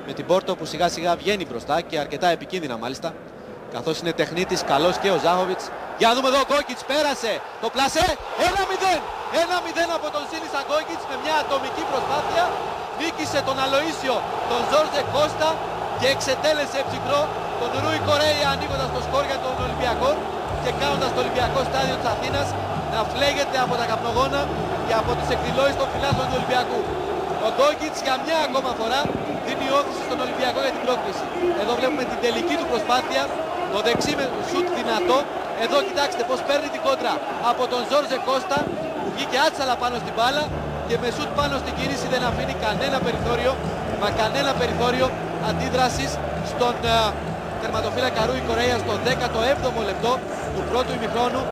με την Πόρτο που σιγά σιγά βγαίνει μπροστά και αρκετά επικίνδυνα μάλιστα, καθώς είναι τεχνίτης καλός και ο Ζάχοβιτς. Για να δούμε εδώ, ο Γκόκιτς πέρασε το πλασέ, 1-0. 1-0 από τον Σίνισα Γκόκιτς με μια ατομική προσπάθεια. Νίκησε τον Αλοΐσιο, τον Ζόρζε Κώστα και εξετέλεσε ψυχρό τον Ρούι Κορέια, ανοίγοντας το σκορ για τον Ολυμπιακό και κάνοντας το Ολυμπιακό στάδιο της Αθήνας να φλέγεται από τα καπνογόνα και από τις εκδηλώσεις των φιλάθλων του Ολυμπιακού. Ο Γκόκιτς για μια ακόμα φορά δίνει όθηση στον Ολυμπιακό για την πρόκριση. Εδώ βλέπουμε την τελική του προσπάθεια, το δεξί με σουτ δυνατό. Εδώ κοιτάξτε πως παίρνει την κόντρα από τον Ζόρζε Κώστα που βγήκε άτσαλα πάνω στην μπάλα και με σουτ πάνω στην κίνηση δεν αφήνει κανένα περιθώριο αντίδρασης στον τερματοφύλακα Ρούι Κορέια στο 17ο λεπτό του πρώτου ημιχρόνου.